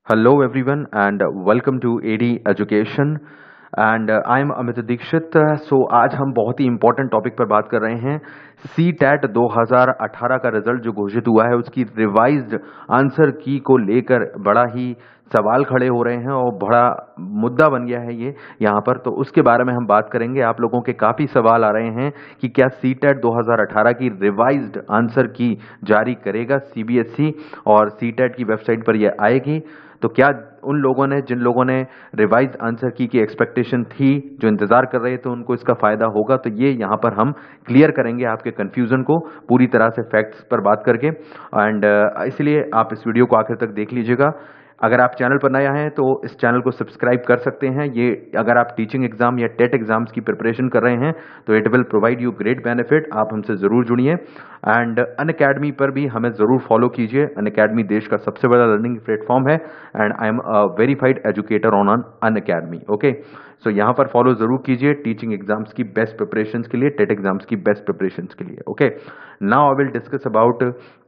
Hello everyone and welcome to AD Education and I am Amit Dixit. सो आज हम बहुत ही important topic पर बात कर रहे हैं। सी टैट 2018 का रिजल्ट जो घोषित हुआ है उसकी रिवाइज्ड आंसर की को लेकर बड़ा ही सवाल खड़े हो रहे हैं और बड़ा मुद्दा बन गया है ये यहाँ पर। तो उसके बारे में हम बात करेंगे। आप लोगों के काफ़ी सवाल आ रहे हैं कि क्या सी टैट 2018 की रिवाइज्ड आंसर की जारी करेगा सीबीएसई और सी टैट की वेबसाइट पर यह आएगी। तो क्या उन लोगों ने जिन लोगों ने रिवाइज आंसर की एक्सपेक्टेशन थी, जो इंतजार कर रहे थे, उनको इसका फायदा होगा? तो ये यहाँ पर हम क्लियर करेंगे आपके कंफ्यूजन को पूरी तरह से फैक्ट्स पर बात करके। एंड इसलिए आप इस वीडियो को आखिर तक देख लीजिएगा। अगर आप चैनल पर नया हैं तो इस चैनल को सब्सक्राइब कर सकते हैं। ये अगर आप टीचिंग एग्जाम या टेट एग्जाम्स की प्रिपरेशन कर रहे हैं तो it will provide you great benefit. आप हमसे ज़रूर जुड़िए एंड अनअकैडमी पर भी हमें ज़रूर फॉलो कीजिए। अनअकैडमी देश का सबसे बड़ा लर्निंग प्लेटफॉर्म है and I am a verified educator on Unacademy. Okay, so यहाँ पर फॉलो ज़रूर कीजिए टीचिंग एग्जाम्स की बेस्ट प्रिपरेशन के लिए, टेट एग्जाम्स की बेस्ट प्रिपरेशन के लिए। Okay, now I will discuss about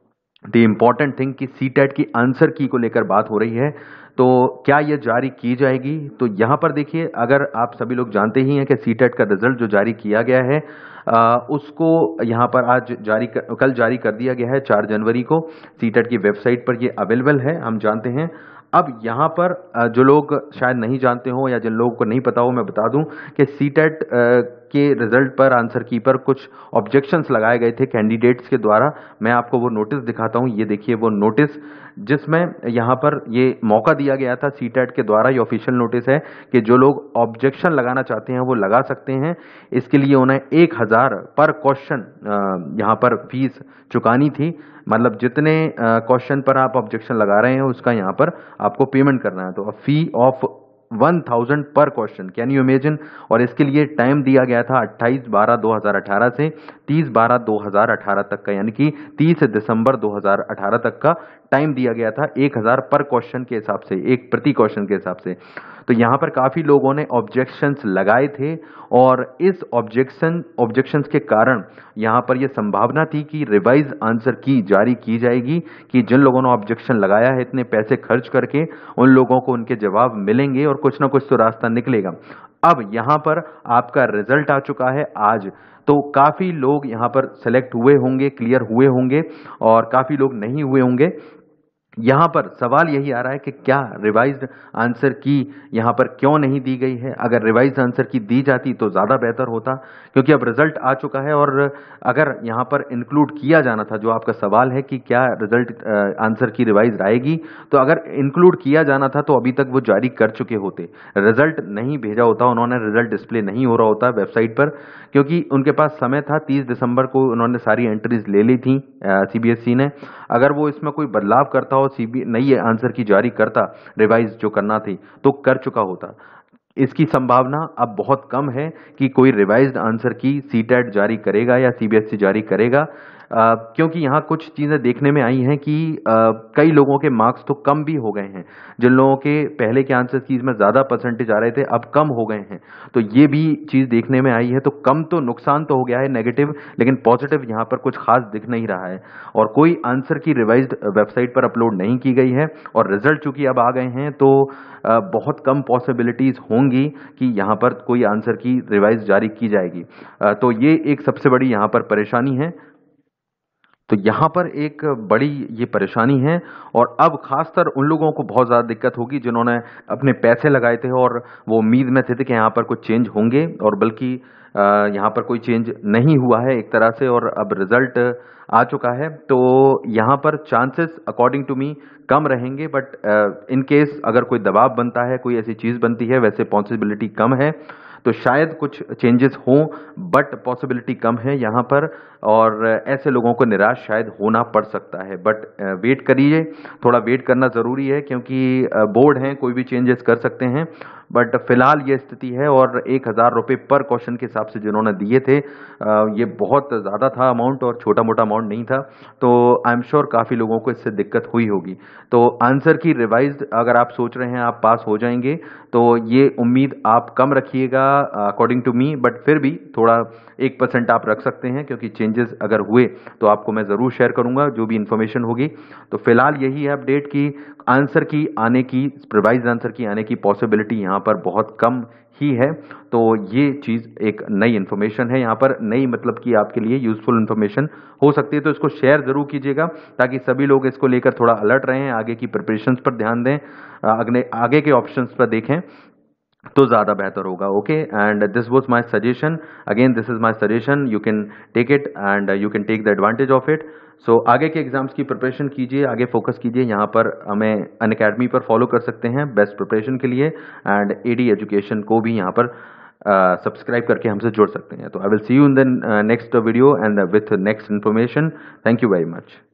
the important thing कि सी टैट की आंसर की को लेकर बात हो रही है। तो क्या यह जारी की जाएगी? तो यहाँ पर देखिए, अगर आप सभी लोग जानते ही हैं कि सी टैट का रिजल्ट जो जारी किया गया है उसको यहाँ पर आज कल जारी कर दिया गया है 4 जनवरी को। सी टैट की वेबसाइट पर ये अवेलेबल है, हम जानते हैं। अब यहाँ पर जो लोग शायद नहीं जानते हो या जिन लोगों को नहीं पता हो, मैं बता दूं कि सी टैट के रिजल्ट पर, आंसर की पर कुछ ऑब्जेक्शंस लगाए गए थे कैंडिडेट्स के द्वारा। मैं आपको वो नोटिस दिखाता हूँ। ये देखिए वो नोटिस, जिसमें यहाँ पर ये मौका दिया गया था सी टैट के द्वारा। ये ऑफिशियल नोटिस है कि जो लोग ऑब्जेक्शन लगाना चाहते हैं वो लगा सकते हैं। इसके लिए उन्हें 1000 पर क्वेश्चन यहाँ पर फीस चुकानी थी। मतलब जितने क्वेश्चन पर आप ऑब्जेक्शन लगा रहे हैं उसका यहाँ पर आपको पेमेंट करना है। तो अ फी ऑफ 1000 पर क्वेश्चन, कैन यू इमेजिन। और इसके लिए टाइम दिया गया था 28/12/2018 से 30/12/2018 तक का, यानी कि 30 दिसंबर 2018 तक का टाइम दिया गया था 1000 पर क्वेश्चन के हिसाब से, एक प्रति क्वेश्चन के हिसाब से। तो यहाँ पर काफ़ी लोगों ने ऑब्जेक्शंस लगाए थे और इस ऑब्जेक्शंस के कारण यहाँ पर यह संभावना थी कि रिवाइज आंसर की जारी की जाएगी, कि जिन लोगों ने ऑब्जेक्शन लगाया है इतने पैसे खर्च करके, उन लोगों को उनके जवाब मिलेंगे और कुछ ना कुछ तो रास्ता निकलेगा। अब यहाँ पर आपका रिजल्ट आ चुका है आज। तो काफ़ी लोग यहाँ पर सेलेक्ट हुए होंगे, क्लियर हुए होंगे, और काफ़ी लोग नहीं हुए होंगे। यहाँ पर सवाल यही आ रहा है कि क्या रिवाइज्ड आंसर की यहाँ पर क्यों नहीं दी गई है? अगर रिवाइज्ड आंसर की दी जाती तो ज़्यादा बेहतर होता, क्योंकि अब रिजल्ट आ चुका है। और अगर यहाँ पर इंक्लूड किया जाना था, जो आपका सवाल है कि क्या रिजल्ट आंसर की रिवाइज्ड आएगी, तो अगर इंक्लूड किया जाना था तो अभी तक वो जारी कर चुके होते। रिजल्ट नहीं भेजा होता उन्होंने, रिजल्ट डिस्प्ले नहीं हो रहा होता वेबसाइट पर, क्योंकि उनके पास समय था। 30 दिसंबर को उन्होंने सारी एंट्रीज ले ली थी सीबीएसई ने। अगर वो इसमें कोई बदलाव करता हो, नई आंसर की जारी करता, रिवाइज जो करना थी, तो कर चुका होता। इसकी संभावना अब बहुत कम है कि कोई रिवाइज्ड आंसर की सी टैट जारी करेगा या सीबीएसई जारी करेगा, क्योंकि यहाँ कुछ चीज़ें देखने में आई हैं कि कई लोगों के मार्क्स तो कम भी हो गए हैं। जिन लोगों के पहले के आंसर कीज में ज़्यादा परसेंटेज आ रहे थे, अब कम हो गए हैं। तो ये भी चीज़ देखने में आई है। तो कम तो नुकसान तो हो गया है, नेगेटिव, लेकिन पॉजिटिव यहाँ पर कुछ खास दिख नहीं रहा है। और कोई आंसर की रिवाइज्ड वेबसाइट पर अपलोड नहीं की गई है, और रिजल्ट चूंकि अब आ गए हैं तो बहुत कम पॉसिबिलिटीज होंगी कि यहाँ पर कोई आंसर की रिवाइज जारी की जाएगी। तो ये एक सबसे बड़ी यहाँ पर परेशानी है। तो यहाँ पर एक बड़ी ये परेशानी है, और अब खासकर उन लोगों को बहुत ज़्यादा दिक्कत होगी जिन्होंने अपने पैसे लगाए थे और वो उम्मीद में थे कि यहाँ पर कुछ चेंज होंगे, और बल्कि यहाँ पर कोई चेंज नहीं हुआ है एक तरह से, और अब रिजल्ट आ चुका है। तो यहाँ पर चांसेस अकॉर्डिंग टू मी कम रहेंगे, बट इन केस अगर कोई दबाव बनता है, कोई ऐसी चीज़ बनती है, वैसे पॉसिबिलिटी कम है। तो शायद कुछ चेंजेस हों, बट पॉसिबिलिटी कम है यहाँ पर, और ऐसे लोगों को निराश शायद होना पड़ सकता है। बट वेट करिए, थोड़ा वेट करना ज़रूरी है, क्योंकि बोर्ड हैं, कोई भी चेंजेस कर सकते हैं। बट फिलहाल ये स्थिति है, और 1000 रुपये पर क्वेश्चन के हिसाब से जिन्होंने दिए थे, ये बहुत ज़्यादा था अमाउंट, और छोटा मोटा अमाउंट नहीं था। तो आई एम श्योर काफ़ी लोगों को इससे दिक्कत हुई होगी। तो आंसर की रिवाइज्ड अगर आप सोच रहे हैं आप पास हो जाएंगे, तो ये उम्मीद आप कम रखिएगा। अकॉर्डिंग टू मी, बट फिर भी थोड़ा 1% आप रख सकते हैं, क्योंकि चेंजेस अगर हुए तो आपको मैं ज़रूर शेयर करूंगा जो भी इन्फॉर्मेशन होगी। तो फिलहाल यही है अपडेट की आंसर की आने की, रिवाइज आंसर की आने की पॉसिबिलिटी यहाँ पर बहुत कम ही है। तो ये चीज़ एक नई इन्फॉर्मेशन है यहाँ पर, नई मतलब कि आपके लिए यूजफुल इन्फॉर्मेशन हो सकती है। तो इसको शेयर ज़रूर कीजिएगा ताकि सभी लोग इसको लेकर थोड़ा अलर्ट रहें, आगे की प्रिपरेशंस पर ध्यान दें, आगे के ऑप्शंस पर देखें तो ज़्यादा बेहतर होगा। Okay, and this was my suggestion, again this is my suggestion, you can take it and you can take the advantage of it. So आगे के एग्जाम्स की प्रिपरेशन कीजिए, आगे फोकस कीजिए। यहाँ पर हमें अनअकैडमी पर फॉलो कर सकते हैं बेस्ट प्रिपरेशन के लिए, एंड एडी एजुकेशन को भी यहाँ पर सब्सक्राइब करके हमसे जुड़ सकते हैं। तो I will see you in the next video and with next information. Thank you very much.